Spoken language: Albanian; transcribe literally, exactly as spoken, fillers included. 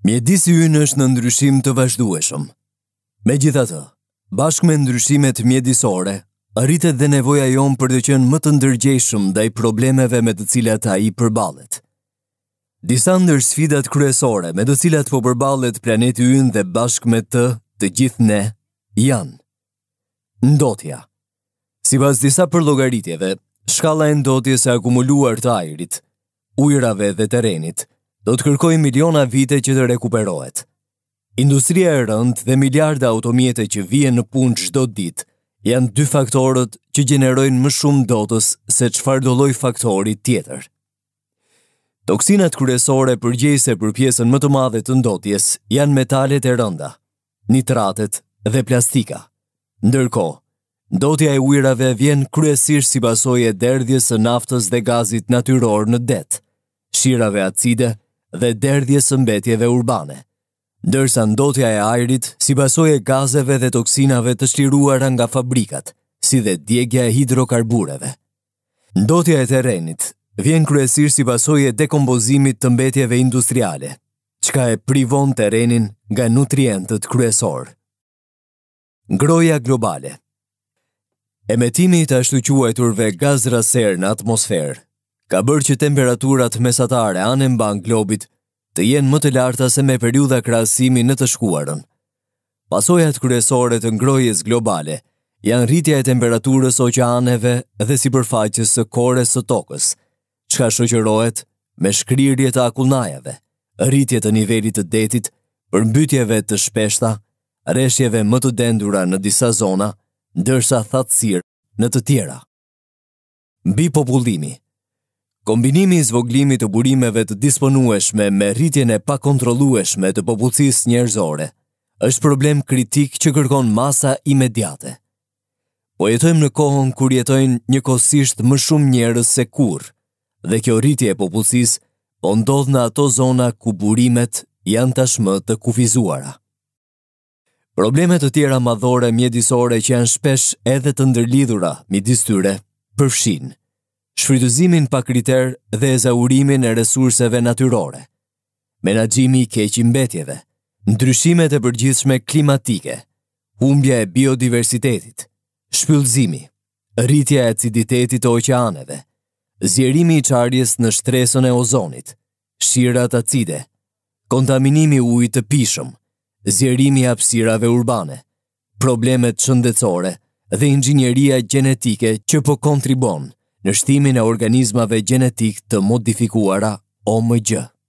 Mjedisi ynë është në ndryshim të vazhdueshëm. Megjithatë, bashkë me ndryshimet mjedisore, arritet dhe nevoja jonë për të qenë më të ndërgjegjshëm ndaj problemeve me të cilat ai përballet. Disa ndër sfidat kryesore me të cilat po përballet planeti ynë dhe bashkë me të, të gjithë ne, janë: ndotja. Sipas disa përllogaritjeve, shkalla e ndotjes së akumuluar të ajrit, ujrave dhe terrenit do të kërkojë miliona vite që të rekuperohet. Industria e rëndë dhe miliarda automjete që vijnë në punë çdo ditë janë dy faktorët që gjenerojnë më shumë ndotës se çfarëdo lloj faktori tjetër. Toksinat kryesore përgjegjëse për pjesën më të madhe të ndotjes janë metalet e rënda, nitratet dhe plastika. Ndërkohë, ndotja e ujrave vjen kryesisht si pasojë e derdhjes së naftës dhe gazit natyror në det, shirave acide dhe derdhjes së mbetjeve urbane, ndërsa ndotja e ajrit si pasojë e gazeve dhe toksinave të shliruara nga fabrikat, si dhe djegja e hidrokarbureve. Ndotja e terrenit vjen kryesisht si pasojë e dekompozimit të mbetjeve industriale, çka e privon terrenin nga nutrientët kryesor. Ngroja globale. Emetimi i të ashtu quajturve gazra serë në atmosferë ka bërë që temperaturat mesatare anë mban globit të jenë më të larta se me periudha krahasimi në të shkuarën. Pasojat kryesore të ngrohjes globale janë rritja e temperaturës oqeaneve dhe sipërfaqes së kores së tokës, çka shoqërohet me shkrirje të akullnajave, rritje të nivelit të detit, përmbytjeve të shpeshta, rreshjeve më të dendura në disa zona, ndërsa thatësirë në të tjera. Mbi popullimi. Kombinimi i zvoglimit të burimeve të disponueshme me rritjen e pakontrollueshme të popullsisë njerëzore është problem kritik që kërkon masa imediate. Po jetojmë në kohën kur jetojnë njëkohësisht më shumë njerëz se kurrë, dhe kjo rritje e popullsisë po ndodh në ato zona ku burimet janë tashmë të kufizuara. Problemet të tjera madhore mjedisore që janë shpesh edhe të ndërlidhura midis tyre përfshin shfrytëzimin pa kriter dhe ezaurimin e resurseve natyrore, menaxhimi i keq i mbetjeve, ndryshimet e përgjithshme klimatike, humbja e biodiversitetit, shpyllëzimi, rritja e aciditetit të oqeaneve, zgjerimi i çarjes në shtresën e ozonit, shirat acide, kontaminimi i ujit të pishëm, zgjerimi i hapësirave urbane, problemet shëndetësore dhe inxhinieria gjenetike që po kontribon në shtimin e organizmave gjenetik të modifikuara O M G.